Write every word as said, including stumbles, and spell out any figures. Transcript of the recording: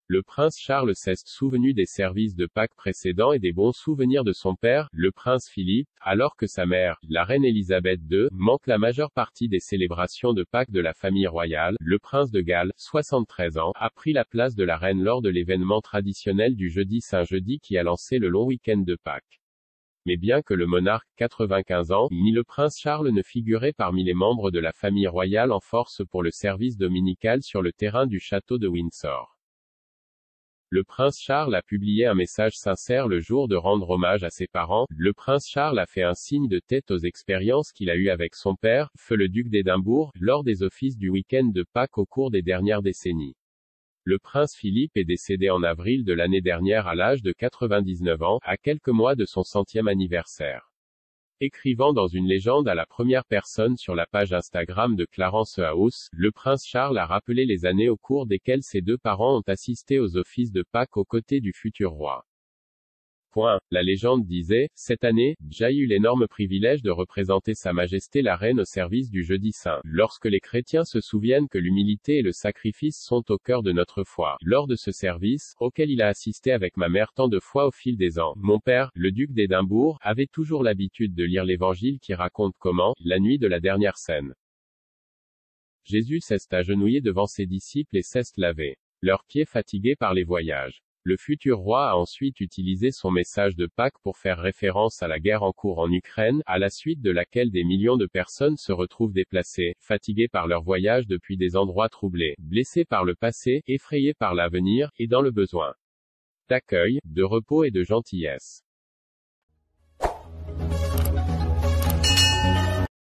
Le prince Charles s'est souvenu des services de Pâques précédents et des bons souvenirs de son père, le prince Philippe, alors que sa mère, la reine Élisabeth deux, manque la majeure partie des célébrations de Pâques de la famille royale. Le prince de Galles, soixante-treize ans, a pris la place de la reine lors de l'événement traditionnel du jeudi saint jeudi qui a lancé le long week-end de Pâques. Mais bien que le monarque, quatre-vingt-quinze ans, ni le prince Charles ne figuraient parmi les membres de la famille royale en force pour le service dominical sur le terrain du château de Windsor. Le prince Charles a publié un message sincère le jour de rendre hommage à ses parents. Le prince Charles a fait un signe de tête aux expériences qu'il a eues avec son père, feu le duc d'Édimbourg, lors des offices du week-end de Pâques au cours des dernières décennies. Le prince Philippe est décédé en avril de l'année dernière à l'âge de quatre-vingt-dix-neuf ans, à quelques mois de son centième anniversaire. Écrivant dans une légende à la première personne sur la page Instagram de Clarence House, le prince Charles a rappelé les années au cours desquelles ses deux parents ont assisté aux offices de Pâques aux côtés du futur roi. Point. La légende disait, cette année, j'ai eu l'énorme privilège de représenter Sa Majesté la Reine au service du Jeudi Saint. Lorsque les chrétiens se souviennent que l'humilité et le sacrifice sont au cœur de notre foi, lors de ce service, auquel il a assisté avec ma mère tant de fois au fil des ans, mon père, le duc d'Édimbourg, avait toujours l'habitude de lire l'évangile qui raconte comment, la nuit de la dernière scène, Jésus s'est agenouillé devant ses disciples et s'est lavé leurs pieds fatigués par les voyages. Le futur roi a ensuite utilisé son message de Pâques pour faire référence à la guerre en cours en Ukraine, à la suite de laquelle des millions de personnes se retrouvent déplacées, fatiguées par leur voyage depuis des endroits troublés, blessées par le passé, effrayées par l'avenir, et dans le besoin d'accueil, de repos et de gentillesse.